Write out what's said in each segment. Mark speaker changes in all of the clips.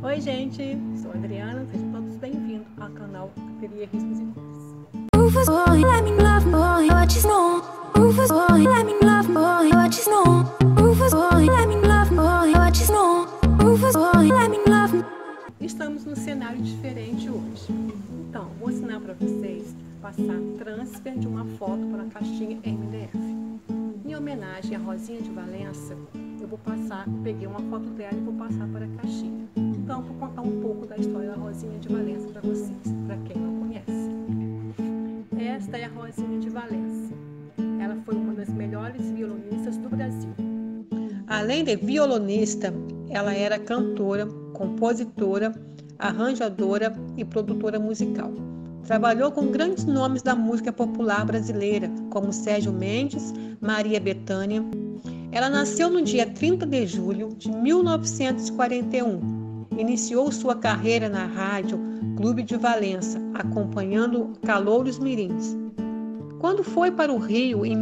Speaker 1: Oi gente, sou a Adriana, sejam todos bem-vindos ao canal Ateliê Riscos e Cores. Estamos num cenário diferente hoje, então vou ensinar para vocês passar transfer de uma foto para a caixinha MDF. Em homenagem à Rosinha de Valença, eu vou peguei uma foto dela e vou passar para a caixinha. Então, vou contar um pouco da história da Rosinha de Valença para vocês, para quem não conhece. Esta é a Rosinha de Valença. Ela foi uma das melhores violonistas do Brasil. Além de violonista, ela era cantora, compositora, arranjadora e produtora musical. Trabalhou com grandes nomes da música popular brasileira, como Sérgio Mendes, Maria Bethânia. Ela nasceu no dia 30 de julho de 1941. Iniciou sua carreira na rádio Clube de Valença, acompanhando calouros mirins. Quando foi para o Rio, em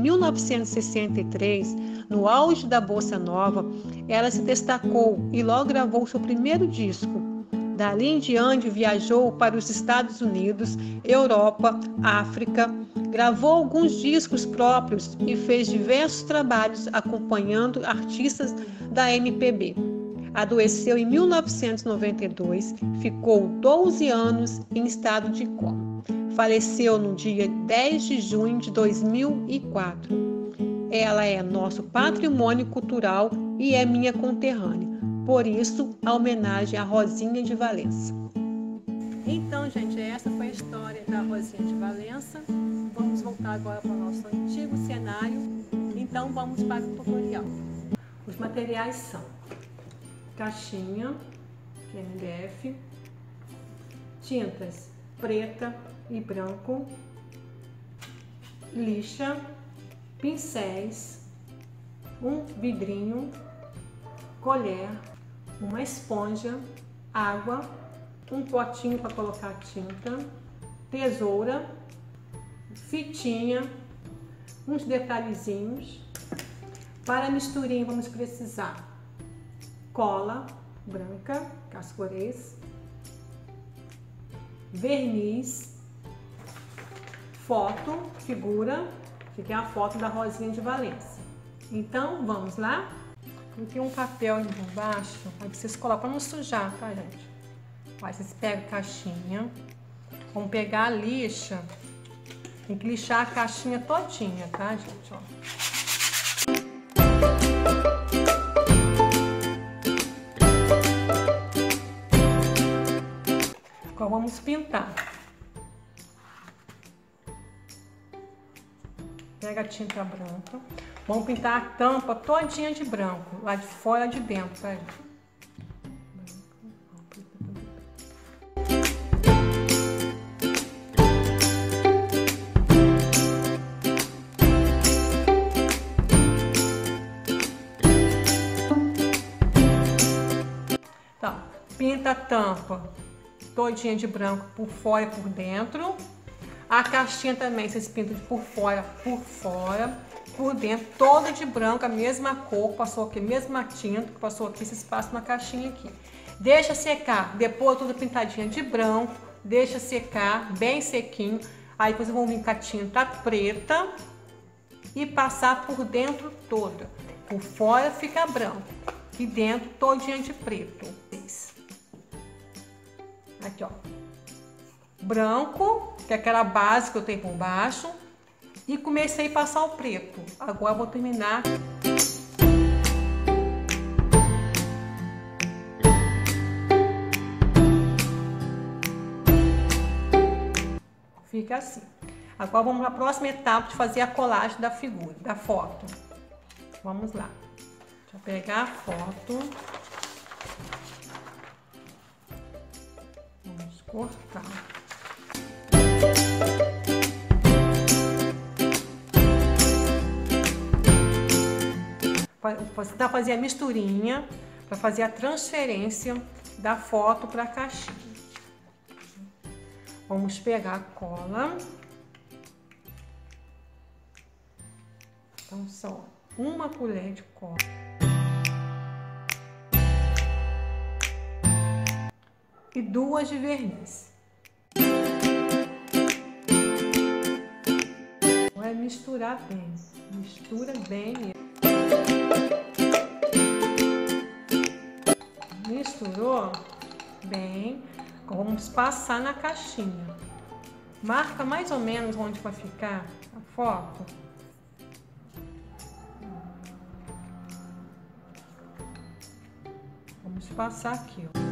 Speaker 1: 1963, no auge da Bossa Nova, ela se destacou e logo gravou seu primeiro disco. Dali em diante, viajou para os Estados Unidos, Europa, África, gravou alguns discos próprios e fez diversos trabalhos acompanhando artistas da MPB. Adoeceu em 1992, ficou 12 anos em estado de coma. Faleceu no dia 10 de junho de 2004. Ela é nosso patrimônio cultural e é minha conterrânea. Por isso, a homenagem à Rosinha de Valença. Então, gente, essa foi a história da Rosinha de Valença. Vamos voltar agora para o nosso antigo cenário. Então, vamos para o tutorial. Os materiais são caixinha de MDF, tintas preta e branco, lixa, pincéis, um vidrinho, colher, uma esponja, água, um potinho para colocar tinta, tesoura, fitinha, uns detalhezinhos. Para a misturinha vamos precisar cola branca, cascorês, verniz, foto, figura, que é a foto da Rosinha de Valença. Então, vamos lá? Coloquei um papel aí por baixo, aí vocês colocam para não sujar, tá, gente? Aí vocês pegam a caixinha, vão pegar a lixa, tem que lixar a caixinha todinha, tá, gente? Ó. Agora vamos pintar. Pega a tinta branca. Vamos pintar a tampa todinha de branco, lá de fora e de dentro, tá? Então, pinta a tampa todinha de branco por fora e por dentro. A caixinha também vocês pintam por fora, por dentro, toda de branco, a mesma cor, passou aqui, mesma tinta que passou aqui, vocês passam na caixinha aqui. Deixa secar, depois toda pintadinha de branco, deixa secar bem sequinho. Aí depois vão vir com a tinta preta e passar por dentro toda. Por fora fica branco e dentro todinha de preto. Aqui, ó, branco, que é aquela base que eu tenho por baixo, e comecei a passar o preto. Agora eu vou terminar. Fica assim. Agora vamos para a próxima etapa de fazer a colagem da figura, da foto. Vamos lá. Deixa eu pegar a foto. Cortar. Você fazer a misturinha para fazer a transferência da foto para a caixinha. Vamos pegar a cola. Então, só uma colher de cola. e 2 de verniz. Vai misturar bem, mistura bem mesmo. Misturou bem, vamos passar na caixinha. Marca mais ou menos onde vai ficar a foto. Vamos passar aqui, ó.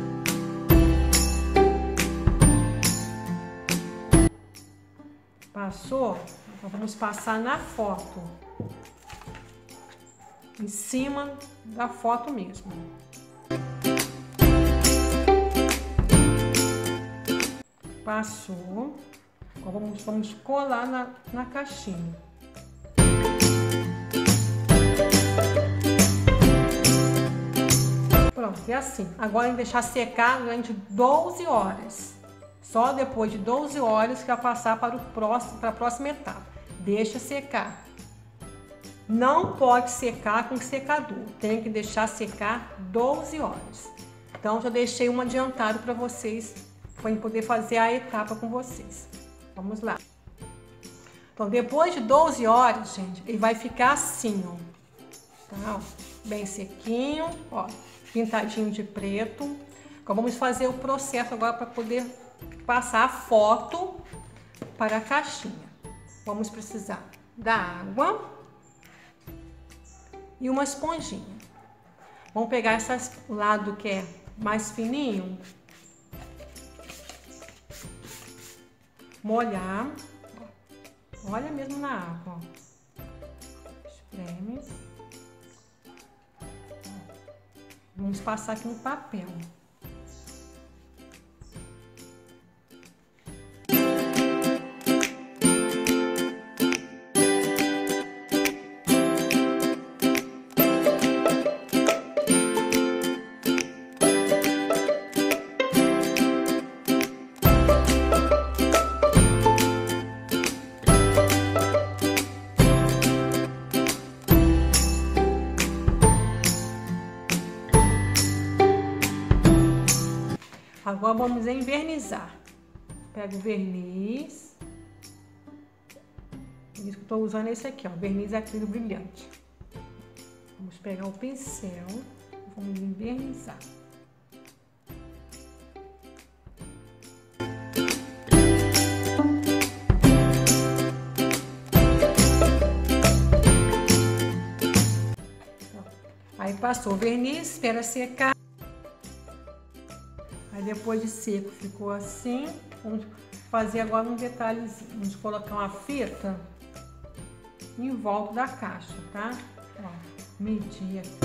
Speaker 1: Passou? Então vamos passar na foto. Em cima da foto mesmo. Passou. Agora vamos colar na caixinha. Pronto, é assim. Agora em deixar secar durante 12 horas. Só depois de 12 horas que vai passar para a próxima etapa. Deixa secar. Não pode secar com secador. Tem que deixar secar 12 horas. Então já deixei um adiantado para vocês, para poder fazer a etapa com vocês. Vamos lá. Então, depois de 12 horas, gente, ele vai ficar assim, ó. Tá, ó, bem sequinho, ó, pintadinho de preto. Agora vamos fazer o processo agora para poder passar a foto para a caixinha. Vamos precisar da água e uma esponjinha. Vamos pegar esse lado que é mais fininho, molhar, olha mesmo na água, ó. Espreme. Vamos passar aqui no papel. Agora vamos envernizar. Pego o verniz. Por isso que eu estou usando esse aqui, ó, verniz acrílico brilhante. Vamos pegar o pincel e vamos envernizar. Aí passou o verniz, espera secar. Aí depois de seco ficou assim. Vamos fazer agora um detalhezinho. Vamos colocar uma fita em volta da caixa, tá? Ó, medir aqui.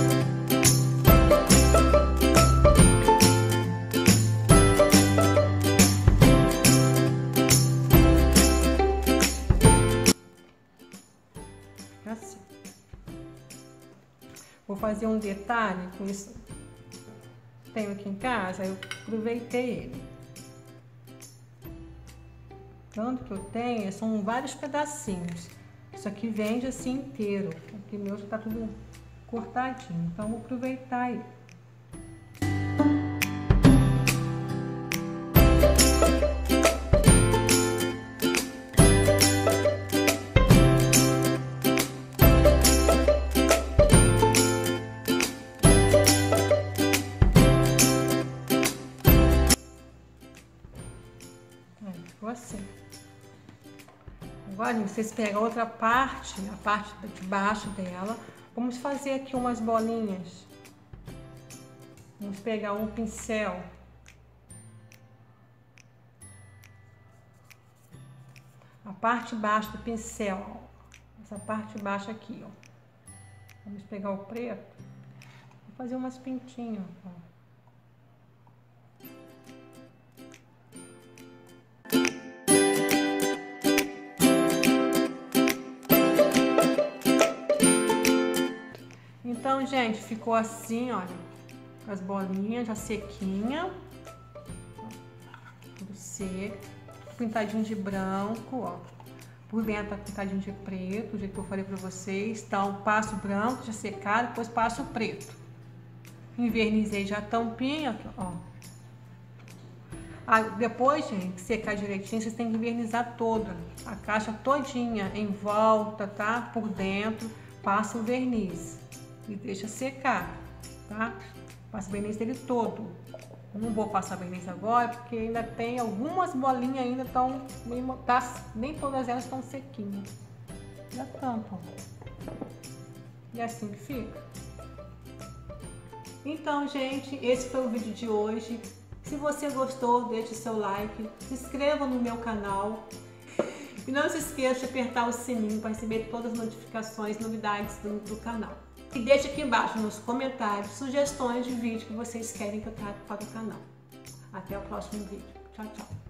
Speaker 1: Assim. Vou fazer um detalhe com isso. Tenho aqui em casa, eu aproveitei ele. Tanto que eu tenho, são vários pedacinhos. Isso aqui vende assim inteiro. Aqui meu já tá tudo cortadinho, então vou aproveitar ele. Ficou assim. Agora, vocês pegam a outra parte, a parte de baixo dela. Vamos fazer aqui umas bolinhas. Vamos pegar um pincel. A parte de baixo do pincel, ó. Essa parte de baixo aqui, ó. Vamos pegar o preto e fazer umas pintinhas, ó. Então, gente, ficou assim, olha, com as bolinhas já sequinha, tudo seco, pintadinho de branco, ó, por dentro tá pintadinho de preto, do jeito que eu falei pra vocês. Então, passo branco já secado, depois passo preto. Envernizei já a tampinha, ó. Depois, gente, secar direitinho, vocês têm que vernizar toda, a caixa todinha, em volta, tá? Por dentro, passa o verniz e deixa secar, tá? Passa o verniz dele todo. Não vou passar verniz agora, porque ainda tem algumas bolinhas ainda estão, nem todas elas estão sequinhas. Já tampa. E assim que fica. Então, gente, esse foi o vídeo de hoje. Se você gostou, deixe seu like, se inscreva no meu canal e não se esqueça de apertar o sininho para receber todas as notificações e novidades do canal. E deixe aqui embaixo nos comentários sugestões de vídeo que vocês querem que eu traga para o canal. Até o próximo vídeo. Tchau, tchau.